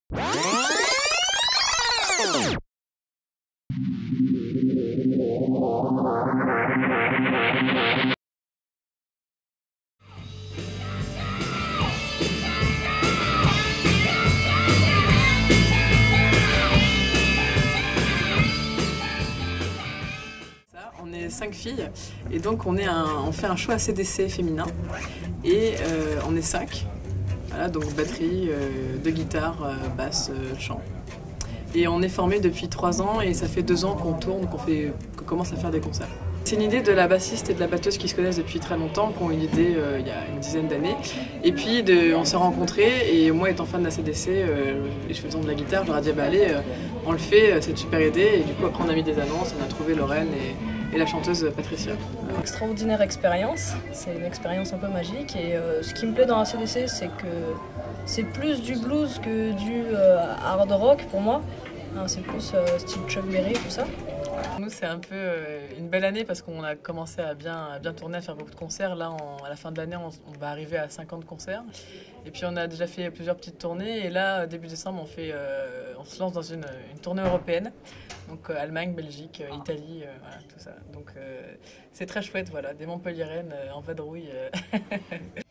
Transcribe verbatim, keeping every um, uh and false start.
On est cinq filles et donc on, est un, on fait un show A C D C féminin et euh, on est cinq. Voilà, donc batterie, euh, deux guitares, euh, basse, euh, chant. Et on est formé depuis trois ans et ça fait deux ans qu'on tourne, qu'on fait, qu'on commence à faire des concerts. C'est une idée de la bassiste et de la batteuse qui se connaissent depuis très longtemps, qui ont eu l'idée euh, il y a une dizaine d'années. Et puis de, on s'est rencontrés et moi étant fan d'A C D C euh, et je faisais de la guitare, je leur ai dit bah allez, euh, on le fait, c'est une super idée. Et du coup après on a mis des annonces, on a trouvé Lorraine et, et la chanteuse Patricia. Une extraordinaire expérience, c'est une expérience un peu magique et euh, ce qui me plaît dans A C D C c'est que c'est plus du blues que du euh, hard rock pour moi. Hein, c'est plus euh, style Chuck Berry, tout ça. Nous, c'est un peu euh, une belle année parce qu'on a commencé à bien, à bien tourner, à faire beaucoup de concerts. Là, en, à la fin de l'année, on, on va arriver à cinquante concerts. Et puis, on a déjà fait plusieurs petites tournées. Et là, début décembre, on, fait, euh, on se lance dans une, une tournée européenne. Donc, euh, Allemagne, Belgique, euh, Italie, euh, voilà, tout ça. Donc, euh, c'est très chouette, voilà, des Montpelliéraines euh, en vadrouille. Euh